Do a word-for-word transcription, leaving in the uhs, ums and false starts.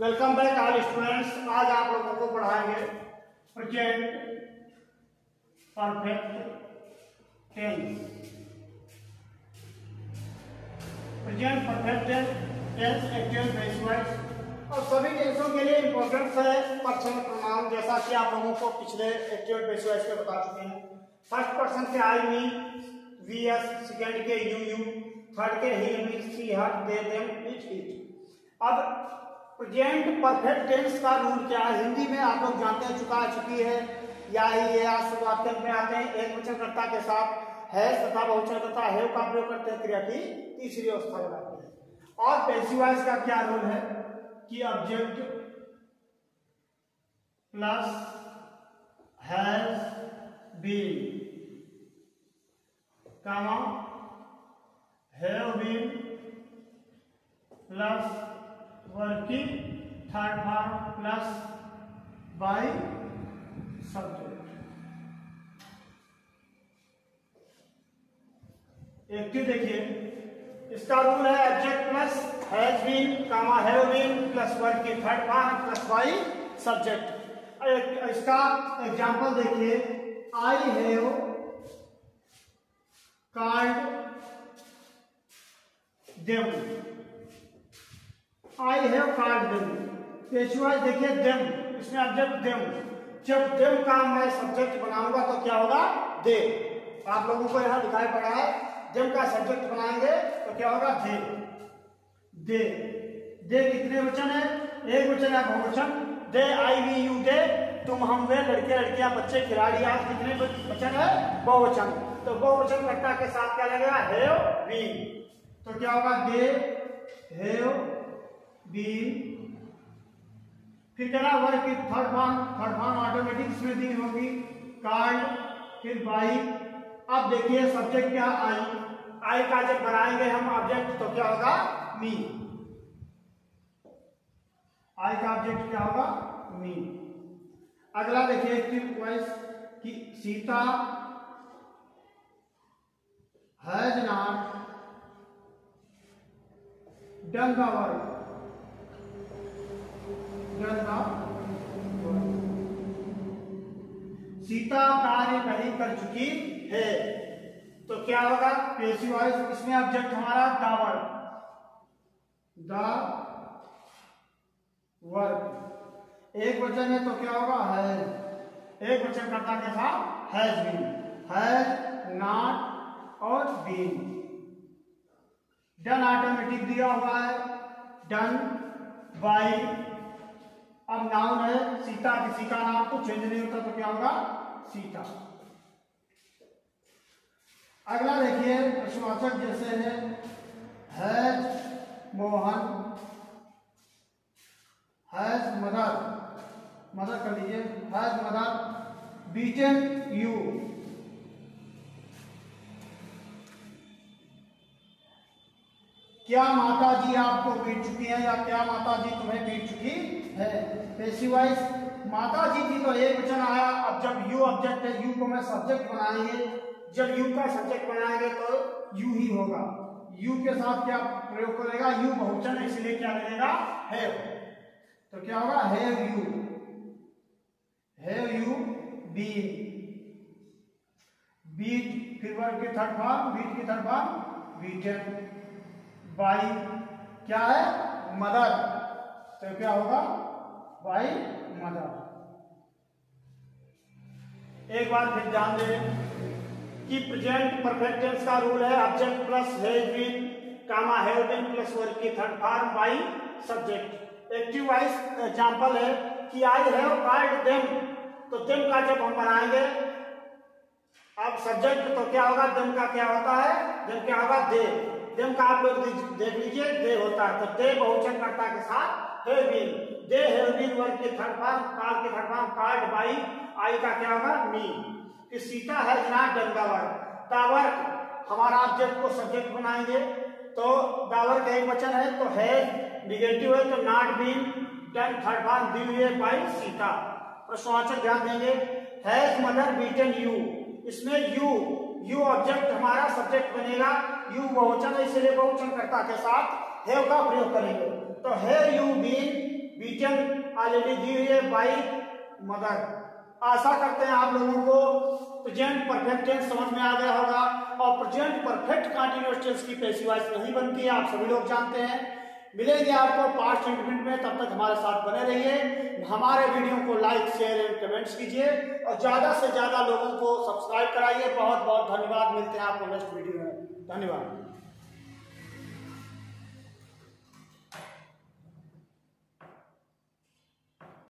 Welcome back all students. आज आप लोगों को पढ़ाएंगे present perfect tense. Present perfect tense actual base words और सभी टेंसों के लिए इंपॉर्टेंट है पर्सन प्रोनाउन, जैसा कि आप लोगों को पिछले एक्चुअल बेस वर्ड्स में बता चुके हैं। फर्स्ट पर्सन के I me we us, second के यू यू, थर्ड के he me she her they them it it. अब प्रेजेंट परफेक्ट टेंस का रूल क्या है हिंदी में आप लोग जानते हैं, चुका चुकी है या ही या शुरुआत में आते हैं एक वचनकर्ता के साथ है तथा बहुवचनकर्ता है का प्रयोग करते हैं, क्रिया की तीसरी अवस्था बनाते हैं। और पैसिव वॉइस का क्या रूल है कि object plus has been comma have been plus working third form plus by subject. Active देखिए, इसका रूल है object plus has been comma have been plus working third form plus by subject. इसका example देखिए, I have called them, I have called them. Passive देखिए them, इसमें object them, जब them का मैं सब्जेक्ट बनाऊंगा तो क्या होगा दे। आप लोगों को यहां दिखाई पड़ा है देम का सब्जेक्ट बनाएंगे तो क्या होगा दे। दे दे कितने वचन है? एक वचन है बहुवचन। दे आई वी यू दे, तुम हम वे, लड़के लड़कियां बच्चे खिलाड़ी, आज कितने वचन है? बहुवचन। तो बहुवचन कर्ता के साथ क्या लगेगा? Have been. तो क्या होगा? They have been. फिर कहना वर्क की third form, third form automatic इसमें दी होगी कॉल्ड, फिर बाई। अब देखिए सब्जेक्ट क्या? आई। आई का जब बनाएंगे हम ऑब्जेक्ट तो क्या होगा? मी। आई का ऑब्जेक्ट क्या होगा? मी। अगला देखिए एक्टिव वॉइस कि Sita has not done the work, Sita कार्य नहीं कर चुकी है। तो क्या होगा? पैसिव वॉइस, इसमें ऑब्जेक्ट हमारा द वर्क, द वर्क। एक वचन है तो क्या होगा? हैज। एक वचन कर्ता के साथ हैज बीन, हैज नॉट और बीन। डन ऑटोमेटिक दिया हुआ है, डन बाई। अब नाउन है सीता, किसी का नाम तो चेंज नहीं होता तो क्या होगा? सीता। अगला देखिए प्रश्नवाचक जैसे है has Mohan, has mother, mother कर लीजिए, हैज मदर बीटन यू। क्या माता जी आपको पीट चुकी हैं या क्या माता जी तुम्हें पीट चुकी है? पैसिव वॉइस, माता जी की तो एक वचन आया। अब जब यू ऑब्जेक्ट है, यू को मैं सब्जेक्ट बनाएंगे, जब यू का सब्जेक्ट बनाएंगे तो यू ही होगा। यू के साथ क्या प्रयोग करेगा? यू बहुवचन है इसलिए क्या लगेगा? हैव। तो क्या होगा? Have you, have you been. Beat, फिर वर्ब की थर्ड फॉर्म, बीट की थर्ड फॉर्म बीटन बाई। क्या है? मदर। तो क्या होगा? By mother. एक बार फिर ध्यान दें कि प्रेजेंट परफेक्ट टेंस का रूल है object plus has been comma have been plus verb की third form by subject. Active voice example है कि आई हैव कॉल्ड देम, तो देम का जब हम बनाएंगे अब सब्जेक्ट तो क्या होगा? देम का क्या होता है? देम क्या होगा? दे। देम का आप लोग देख लीजिए दे होता है, तो दे बहुवचन कर्ता के साथ have been. They have been verb के थर्ड फॉर्म, कॉल के third form called by. I का क्या होगा? मी। कि Sita has not done the work, the work हमारा ऑब्जेक्ट को सब्जेक्ट बनाएंगे तो द वर्क एक वचन है तो हैज निगेटिव है तो not been, done third form दी हुई है बाई सीता। प्रश्नवाचक ध्यान देंगे, हैज मदर बीटन यू, इसमें यू यू ऑब्जेक्ट हमारा सब्जेक्ट बनेगा, यू बहुवचन है इसलिए बहुवचन कर्ता के साथ हैव का प्रयोग करेंगे। तो have you been beaten already दी हुई है बाई मदर। आशा करते हैं आप लोगों को प्रेजेंट परफेक्ट टेंस समझ में आ गया होगा और प्रेजेंट परफेक्ट कंटीन्यूअस टेंस की पैसिव वॉइस नहीं बनती है, आप सभी लोग जानते हैं। मिलेंगे आपको पास्ट इंक्रीमेंट में, तब तक हमारे साथ बने रहिए। हमारे वीडियो को लाइक शेयर एंड कमेंट्स कीजिए और ज्यादा से ज्यादा लोगों को सब्सक्राइब कराइए। बहुत बहुत धन्यवाद। मिलते हैं आपको नेक्स्ट वीडियो में। धन्यवाद।